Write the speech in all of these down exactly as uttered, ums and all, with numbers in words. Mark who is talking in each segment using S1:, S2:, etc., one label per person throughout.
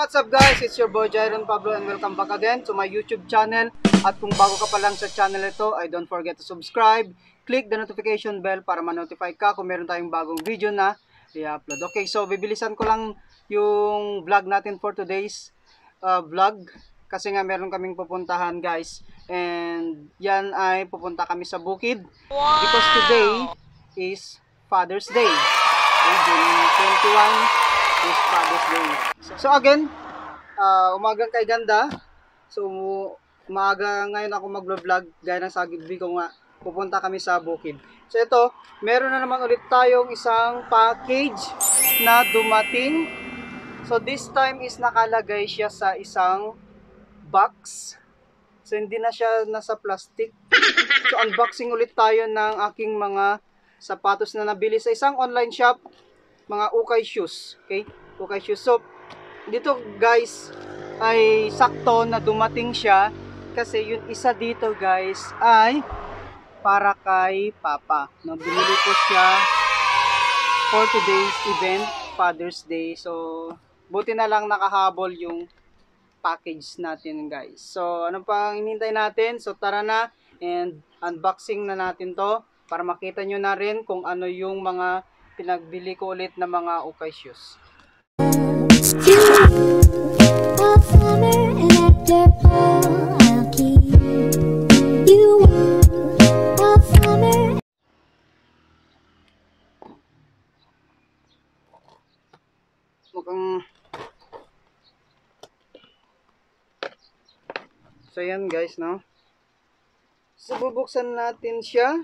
S1: what's up guys? It's your boy Jairon Pablo and welcome back again to my YouTube channel. At kung bago ka pa lang sa channel ito, ay don't forget to subscribe. Click the notification bell para ma-notify ka kung meron tayong bagong video na i-upload. Okay, so bibilisan ko lang yung vlog natin for today's uh, vlog. Kasi nga meron kaming pupuntahan guys. And yan ay pupunta kami sa bukid. Wow! Because today is Father's Day. Okay, June twenty-one is Father's Day. So, so again, uh, umagang kay ganda. So umaga ngayon ako mag-vlog gaya ng sabi ko nga, pupunta kami sa bukid. So ito, meron na naman ulit tayong isang package na dumating. So this time is nakalagay siya sa isang box. So hindi na siya nasa plastic. So unboxing ulit tayo ng aking mga sapatos na nabili sa isang online shop, mga ukay shoes. Okay? Ukay shoes. So dito guys ay sakto na dumating siya kasi yung isa dito guys ay para kay Papa. No, binili ko siya for today's event, Father's Day. So buti na lang nakahabol yung package natin guys. So ano pang hinihintay natin? So tara na and unboxing na natin to para makita nyo na rin kung ano yung mga pinagbili ko ulit na mga ukay shoes. Mukhang so yan guys, no? So bubuksan natin siya.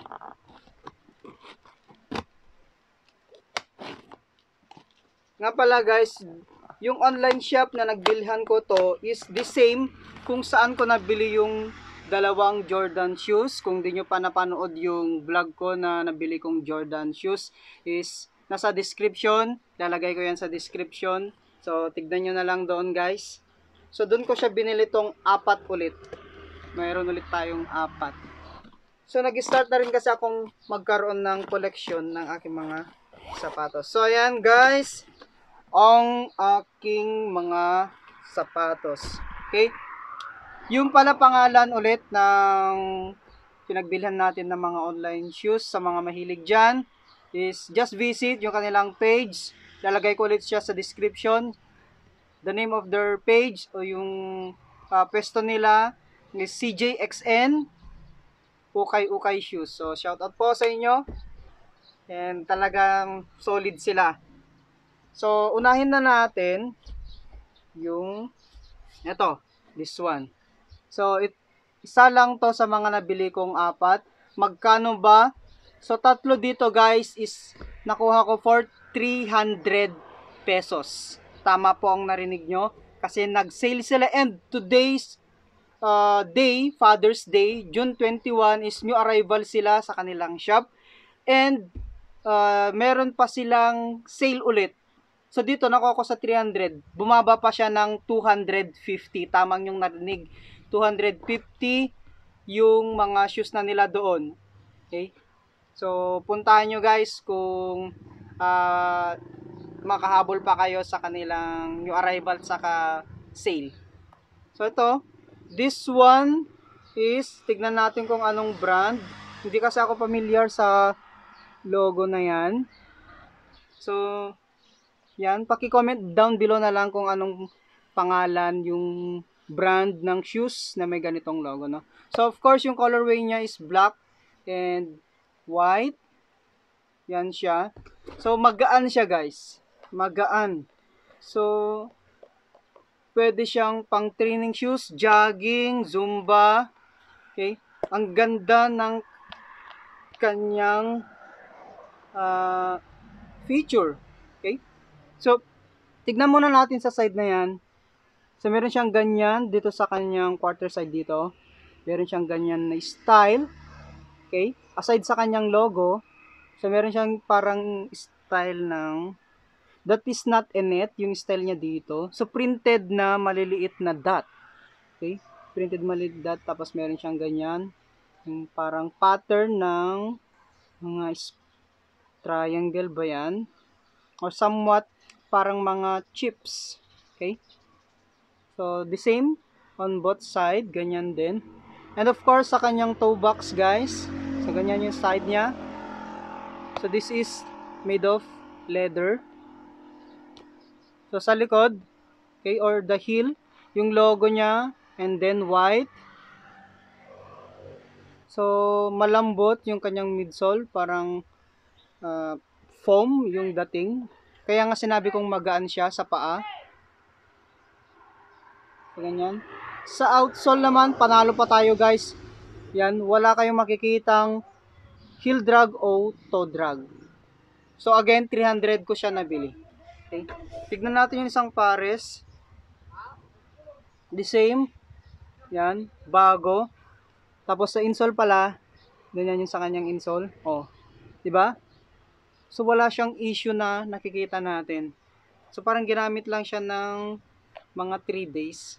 S1: Nga pala guys, yung online shop na nagbilhan ko to is the same kung saan ko nabili yung dalawang Jordan shoes. Kung di nyo pa napanood yung vlog ko na nabili kong Jordan shoes is nasa description. Lalagay ko yan sa description. So tignan nyo na lang doon guys. So doon ko siya binili tong apat ulit. Mayroon ulit tayong apat. So nag-start na rin kasi akong magkaroon ng collection ng aking mga sapatos. So ayan guys, ang aking mga sapatos. Okay? Yung pala pangalan ulit ng pinagbilhan natin ng mga online shoes sa mga mahilig dyan is just visit yung kanilang page. Lalagay ko ulit siya sa description. The name of their page o yung uh, pwesto nila is C J X N Ukay Ukay Shoes. So shout out po sa inyo. And talagang solid sila. So, unahin na natin yung ito, this one. So, it, isa lang to sa mga nabili kong apat. Magkano ba? So, tatlo dito guys is nakuha ko for three hundred pesos. Tama po ang narinig nyo. Kasi nag-sale sila and today's uh, day, Father's Day, June twenty-one is new arrival sila sa kanilang shop. And uh, meron pa silang sale ulit. So dito nakuha ko sa three hundred, bumaba pa siya ng two hundred fifty, tamang yung narinig, two hundred fifty yung mga shoes na nila doon. Okay? So puntahan nyo guys kung uh, makahabol pa kayo sa kanilang new arrival saka sale. So ito, this one is, tignan natin kung anong brand. Hindi kasi ako familiar sa logo na yan. So yan, paki-comment down below na lang kung anong pangalan yung brand ng shoes na may ganitong logo, no? So of course, yung colorway niya is black and white. Yan siya. So magaan siya, guys. Magaan. So pwede siyang pang training shoes, jogging, zumba. Okay? Ang ganda ng kanyang uh, feature. Okay? So, tignan muna natin sa side na yan. So, meron siyang ganyan dito sa kanyang quarter side dito. Meron siyang ganyan na style. Okay? Aside sa kanyang logo, so meron siyang parang style ng that is not a net, yung style niya dito. So, printed na maliliit na dot. Okay? Printed maliliit dot. Tapos, meron siyang ganyan. Yung parang pattern ng mga triangle ba yan? Or somewhat parang mga chips. Okay? So, the same on both side. Ganyan din. And of course, sa kanyang toe box, guys. So, ganyan yung side niya. So, this is made of leather. So, sa likod, okay, or the heel, yung logo niya, and then white. So, malambot yung kanyang midsole. Parang uh, foam yung dating. Kaya nga sinabi kong magaan siya sa paa. So, ganyan. Sa outsole naman, panalo pa tayo guys. Yan, wala kayong makikitang heel drag o toe drag. So again, three hundred ko siya nabili. Okay. Tignan natin yung isang pares. The same. Yan, bago. Tapos sa insole pala, ganyan yung sa kanyang insole. Oh, 'di ba? So wala siyang issue na nakikita natin. So parang ginamit lang siya ng mga three days.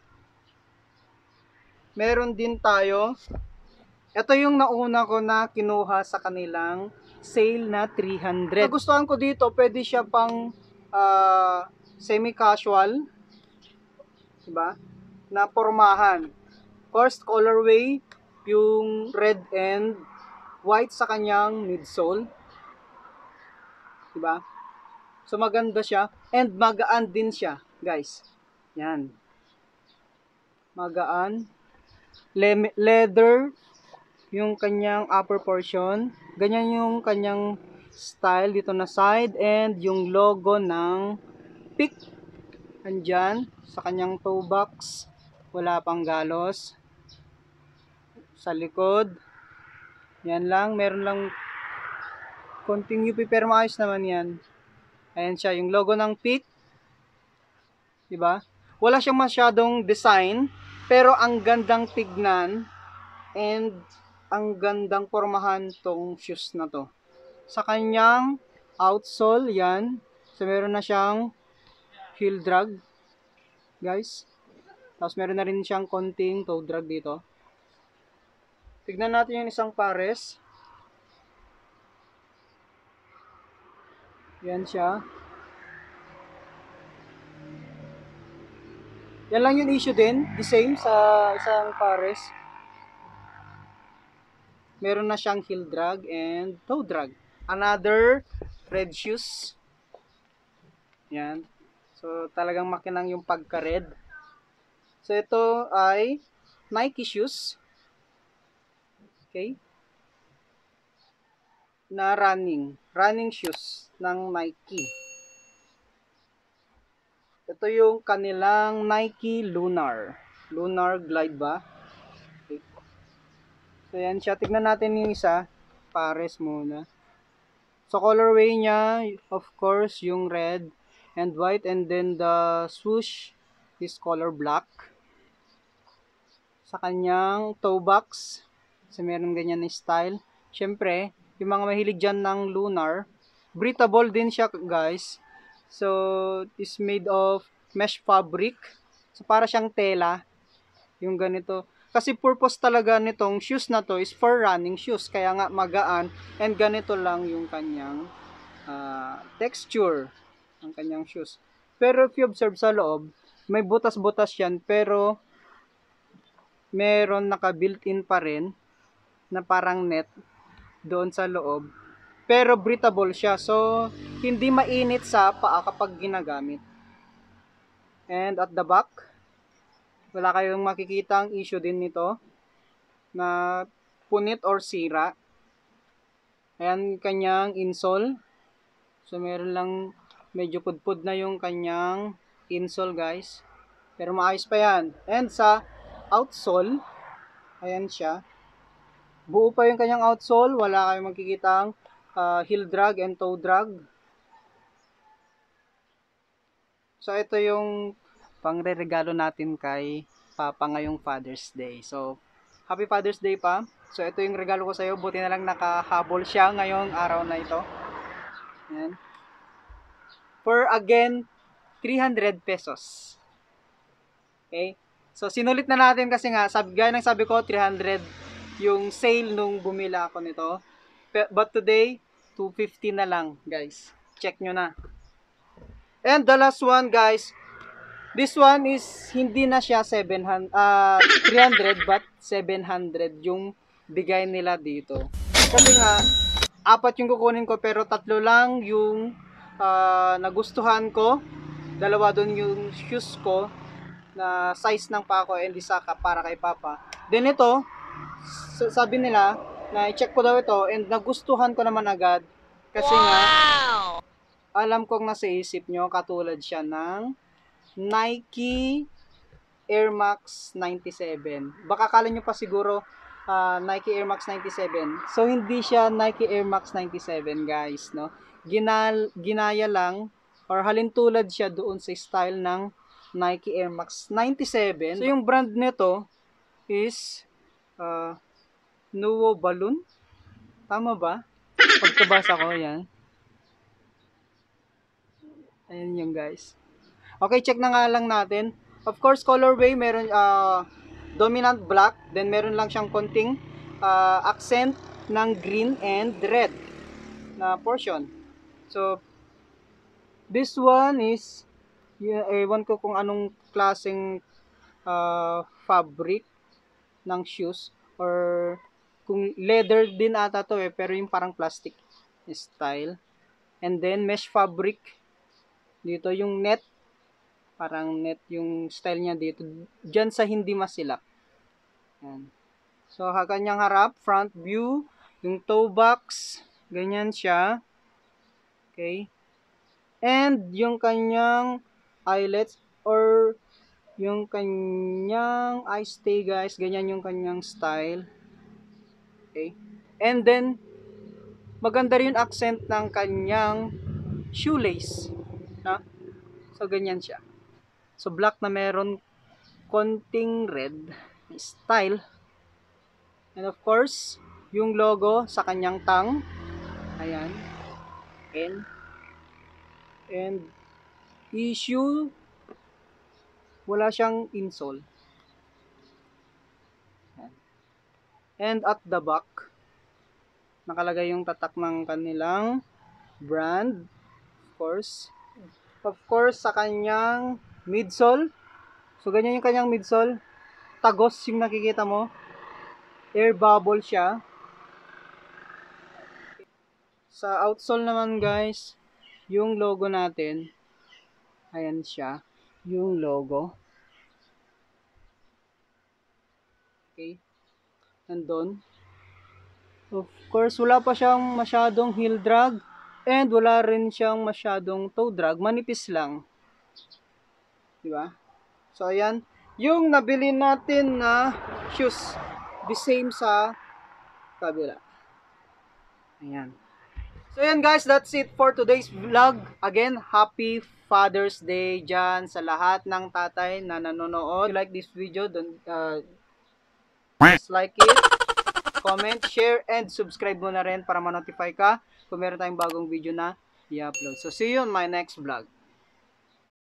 S1: Meron din tayo. Ito yung nauna ko na kinuha sa kanilang sale na three hundred. Nagustuhan ko dito, pwede siya pang uh, semi-casual, diba? Na pormahan. First colorway, yung red and white sa kanyang midsole. Diba? So maganda siya and magaan din siya, guys. Yan. Magaan. Le leather yung kanyang upper portion. Ganyan yung kanyang style dito na side and yung logo ng pick andyan sa kanyang toe box. Wala pang galos. Sa likod. Yan lang. Meron lang konting U P pero maayos naman yan. Ayan siya. Yung logo ng pick. Diba? Wala siyang masyadong design pero ang gandang tignan and ang gandang pormahan tong shoes na to. Sa kanyang outsole, yan. So, meron na siyang heel drag, guys. Tapos, meron na rin siyang konting toe drag dito. Tignan natin yung isang pares. Yan siya. Yan lang yung issue din. The same sa isang pares. Meron na siyang heel drag and toe drag. Another red shoes. Yan. So, talagang makinang yung pagka-red. So, ito ay Nike shoes. Okay. Na running. Running shoes ng Nike. Ito yung kanilang Nike Lunar. Lunar Glide ba? Okay. So, yan siya. Tignan natin yung isa. Pares muna. So, colorway niya, of course, yung red and white. And then, the swoosh is color black. Sa kanyang toe box. So, meron ganyan na style. Siyempre, yung mga mahilig dyan ng lunar, breathable din siya, guys. So, it's made of mesh fabric. So, para siyang tela. Yung ganito. Kasi purpose talaga nitong shoes na to is for running shoes. Kaya nga magaan. And ganito lang yung kanyang uh, texture. Ang kanyang shoes. Pero if you observe sa loob, may butas-butas yan. Pero, meron naka built-in pa rin na parang net doon sa loob. Pero breathable siya. So, hindi mainit sa paa kapag ginagamit. And at the back, wala kayong makikitang issue din nito na punit or sira. Ayan kanyang insole. So, meron lang medyo pudpud na yung kanyang insole, guys. Pero maayos pa yan. And sa outsole, ayan siya. Buo pa yung kanyang outsole. Wala kayong makikitang uh, heel drag and toe drag. So, ito yung pangre-regalo natin kay Papa ngayong Father's Day. So, Happy Father's Day pa. So, ito yung regalo ko sa'yo. Buti na lang nakahabol siya ngayong araw na ito. Ayan. For again, three hundred pesos. Okay? So, sinulit na natin kasi nga, sabi, gaya ng sabi ko, three hundred yung sale nung bumila ako nito. But today, two fifty na lang, guys. Check nyo na. And the last one, guys, This one is hindi na siya seven hundred, uh, three hundred but seven hundred yung bigay nila dito. Kasi nga, apat yung kukunin ko pero tatlo lang yung uh, nagustuhan ko. Dalawa doon yung shoes ko na size ng pa ko and isa ka para kay Papa. Then ito, sabi nila na i-check ko daw ito and nagustuhan ko naman agad kasi wow! Nga alam kong nasa isip nyo katulad siya ng Nike Air Max ninety-seven. Baka kala nyo pa siguro uh, Nike Air Max ninety-seven. So hindi siya Nike Air Max ninety-seven guys, no? Ginal, ginaya lang or halintulad siya doon sa style ng Nike Air Max ninety-seven. So yung brand nito is uh, Nuo Balloon. Tama ba? Pagkabasa ko yan. Ayan yung guys. Okay, check na nga lang natin. Of course, colorway, meron uh, dominant black. Then meron lang siyang konting uh, accent ng green and red na portion. So, this one is, yeah, ewan ko kung anong klaseng uh, fabric ng shoes. Or kung leather din ata to eh. Pero yung parang plastic style. And then, mesh fabric. Dito yung net. Parang net yung style niya dito. Diyan sa hindi masilap. Yan. So, kanyang harap, front view, yung toe box, ganyan siya. Okay. And yung kanyang eyelets or yung kanyang eye stay guys, ganyan yung kanyang style. Okay. And then, maganda rin yung accent ng kanyang shoelace. Na? So, ganyan siya. So, black na meron konting red style. And of course, yung logo sa kanyang tang. Ayan. And, and issue, wala siyang insole. Ayan. And at the back, nakalagay yung tatak ng kanilang brand. Of course. Of course, sa kanyang midsole. So, ganyan yung kanyang midsole. Tagos yung nakikita mo. Air bubble siya. Sa outsole naman guys, yung logo natin. Ayan siya. Yung logo. Okay. Nandun. Of course, wala pa siyang masyadong heel drag. And wala rin siyang masyadong toe drag. Manipis lang. Diba? So, ayan. Yung nabili natin na shoes, the same sa kabila. Ayan. So, ayan guys, that's it for today's vlog. Again, happy Father's Day dyan sa lahat ng tatay na nanonood. If you like this video, don't, uh, just like it, comment, share, and subscribe mo na rin para ma-notify ka kung meron tayong bagong video na i-upload. So, see you on my next vlog.